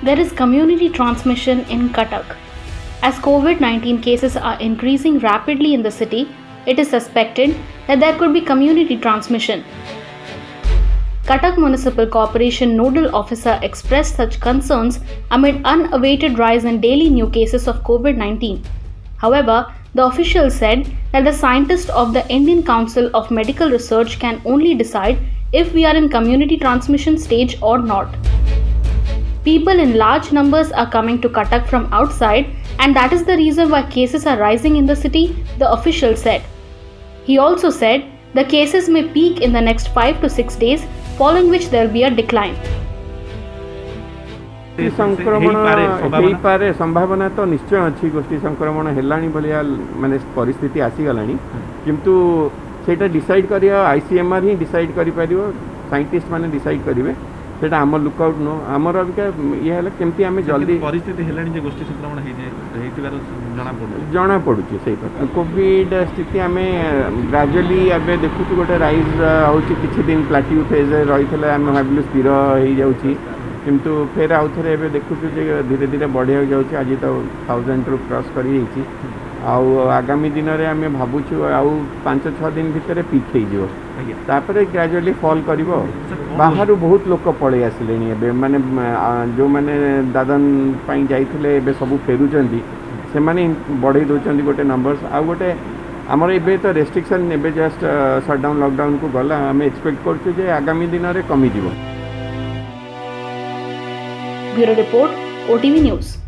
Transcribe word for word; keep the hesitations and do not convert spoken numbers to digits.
there is community transmission in Cuttack. As COVID nineteen cases are increasing rapidly in the city, it is suspected that there could be community transmission. Cuttack Municipal Corporation Nodal Officer expressed such concerns amid unabated rise in daily new cases of COVID nineteen. However, the official said that the scientists of the Indian Council of Medical Research can only decide if we are in community transmission stage or not. People in large numbers are coming to Cuttack from outside, and that is the reason why cases are rising in the city, the official said. He also said the cases may peak in the next five to six days, following which there will be a decline. संक्रमण हो पारे संभावना तो निश्चय अच्छी गोष्ठी संक्रमण हेलानी भलिया माने परिस्थिति आसीगलानी किंतु सेटा डिसाइड करिया आईसीएमआर ही डिसाइड करि परियो साइंटिस्ट माने डिसाइड करिवे सेटा हमर लुकआउट नो हमर अबिका ये हला केमती हमें जल्दी परिस्थिति हेलानी जे गोष्ठी संक्रमण हे जे हेतिबार जणा पडु जणा पडुची सेही प्रकार कोविड स्थिति हमें ग्रेजुअली अबे देखुछु गोटे राइज होची किछि दिन प्लेट्यू फेज रहितले हम भाबिलु स्थिर हे जाउची किंतु फेर आउ थे देखु धीरे धीरे बढ़िया जाऊँगी आज तो थाउजेंड रु क्रॉस कर आगामी दिन में आम भावुँ आउ पांच छः दिन भितर पिक हो ग्रेजुअली फॉल कर बाहर बहुत लोक पलि आसिले माने जो मैंने दादन जाइए सब फेरुंट से बढ़ई दौरान गोटे नंबर्स आउ गोटे आमर ए तो रेस्ट्रिक्शन ए जस्ट सटडाउन लॉकडाउन को गला आम एक्सपेक्ट करुँ आगामी दिन में कमिज। Bureau Report, O T V News.